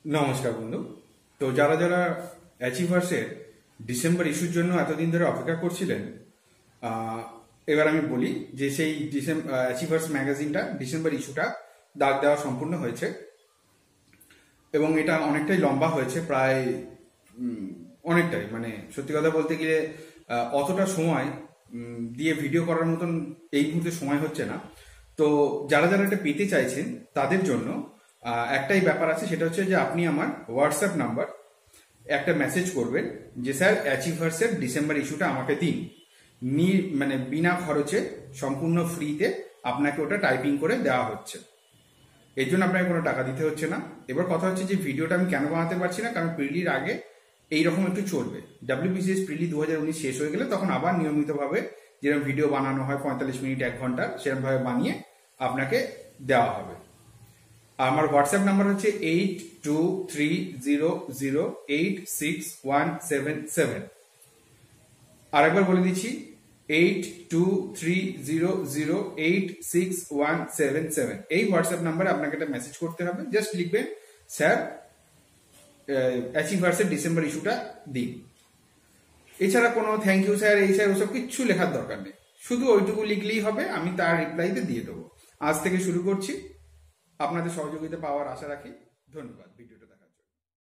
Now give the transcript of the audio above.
নমস্কার বন্ধু। তো যারা যারা অ্যাচিভার্সের ডিসেম্বর ইস্যুর জন্য এতদিন ধরে অপেক্ষা করছিলেন, এবার আমি বলি যে সেই অ্যাচিভার্স ম্যাগাজিনটা ডিসেম্বর ইস্যুটা দাগ দেওয়া সম্পূর্ণ হয়েছে এবং এটা অনেকটাই লম্বা হয়েছে, প্রায় অনেকটাই, মানে সত্যি কথা বলতে গেলে অতটা সময় দিয়ে ভিডিও করার মতন এই মুহূর্তে সময় হচ্ছে না। তো যারা যারা এটা পেতে চাইছেন তাদের জন্য একটাই ব্যাপার আছে, সেটা হচ্ছে যে আপনি আমার হোয়াটসঅ্যাপ নাম্বার একটা মেসেজ করবেন যে স্যার অ্যাচিভার্সের ডিসেম্বর ইস্যুটা আমাকে দিন, মানে বিনা খরচে সম্পূর্ণ ফ্রিতে আপনাকে ওটা টাইপিং করে দেওয়া হচ্ছে। এর জন্য আপনাকে কোনো টাকা দিতে হচ্ছে না। এবার কথা হচ্ছে যে ভিডিওটা আমি কেন বানাতে পারছি না, কারণ প্রিলির আগে এইরকম একটু চলবে। WBCS প্রিলি 2019 শেষ হয়ে গেলে তখন আবার নিয়মিতভাবে যেরকম ভিডিও বানানো হয় 45 মিনিট 1 ঘন্টা, সেরকমভাবে বানিয়ে আপনাকে দেওয়া হবে। আমার হোয়াটসঅ্যাপ নাম্বার হচ্ছে 8230086177। আরেকবার বলে দিচ্ছি, 8230086177। এই হোয়াটসঅ্যাপ নাম্বারে আপনাকে একটা মেসেজ করতে হবে। জাস্ট লিখবেন স্যার অ্যাচিভার্সের ডিসেম্বর ইস্যুটা দিন। এছাড়া কোনো থ্যাংক ইউ স্যার, এই স্যার, ওসব কিচ্ছু লেখার দরকার নেই। শুধু ওইটুকু লিখলেই হবে, আমি তার রিপ্লাইতে দিয়ে দেবো। আজ থেকে শুরু করছি। আপনাদের সহযোগিতা পাওয়ার আশা রাখি। ধন্যবাদ ভিডিওটা।